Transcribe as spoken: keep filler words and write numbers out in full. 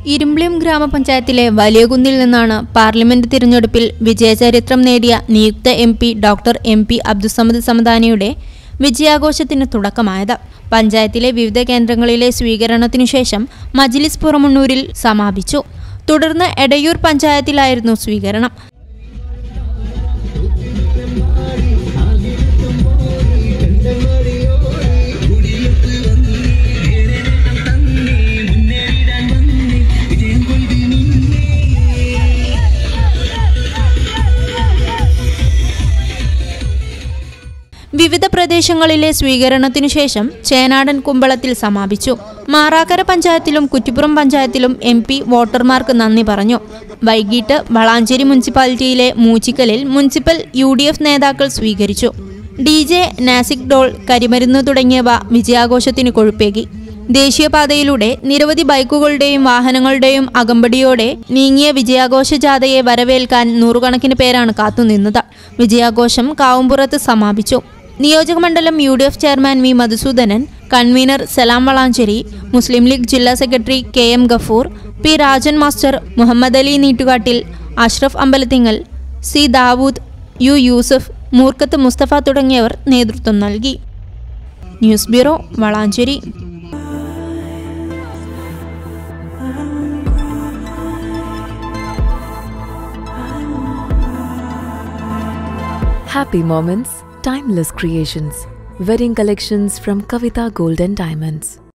ഇരുമ്പിളിയം ഗ്രാമപഞ്ചായത്തിലെ വലിയകുന്നിൽ നിന്നാണ് പാർലമെന്റ് തിരഞ്ഞെടുപ്പിൽ വിജയചരിത്രം നേടിയ നിയുക്ത M P doctor M P Abdussamad സമദാനിയുടെ വിജയാഘോഷത്തിന് തുടക്കമായത്. പഞ്ചായത്തിലെ വിവിധ കേന്ദ്രങ്ങളിലെ സ്വീകരണത്തിനു ശേഷം മജ്ലിസ് പുറമണ്ണൂരിൽ സമാപിച്ചു. തുടർന്ന് എടയൂർ പഞ്ചായത്തിലായിരുന്നു സ്വീകരണം. വിവിധ പ്രദേശങ്ങളിലെ സ്വീകരണത്തിനു ശേഷം ചേനാടൻ കുമ്പളത്തിൽ സമാപിച്ചു. മാറാക്കര പഞ്ചായത്തിലും കുറ്റിപ്പുറം പഞ്ചായത്തിലും എം പി വോട്ടർമാർക്ക് നന്ദി പറഞ്ഞു. വൈകിട്ട് വളാഞ്ചേരി മുനിസിപ്പാലിറ്റിയിലെ മൂച്ചിക്കലിൽ മുനിസിപ്പൽ യു ഡി എഫ് നേതാക്കൾ സ്വീകരിച്ചു. ഡി ജെ, നാസിക് ഡോൾ, കരിമരുന്ന് തുടങ്ങിയവ വിജയാഘോഷത്തിന് കൊഴുപ്പേകി. ദേശീയപാതയിലൂടെ നിരവധി ബൈക്കുകളുടെയും വാഹനങ്ങളുടെയും അകമ്പടിയോടെ നീങ്ങിയ വിജയാഘോഷ ജാഥയെ വരവേൽക്കാൻ നൂറുകണക്കിന് പേരാണ് കാത്തുനിന്നത്. വിജയാഘോഷം കാവുംപുറത്ത് സമാപിച്ചു. നിയോജകമണ്ഡലം U D F chairman V Madhusoodanan, convener Salam Valanchery, Muslim League ജില്ലാ secretary K M Gafoor, P Rajan master, Muhammad Ali Neettukattil, Ashraf Ambalathingal, C Dawood, U Yusuf, Moorkkath Musthafa തുടങ്ങിയവർ നേതൃത്വം നൽകി. News bureau, Valanchery. Happy moments, timeless creations. Wedding collections from Kavita Gold and Diamonds.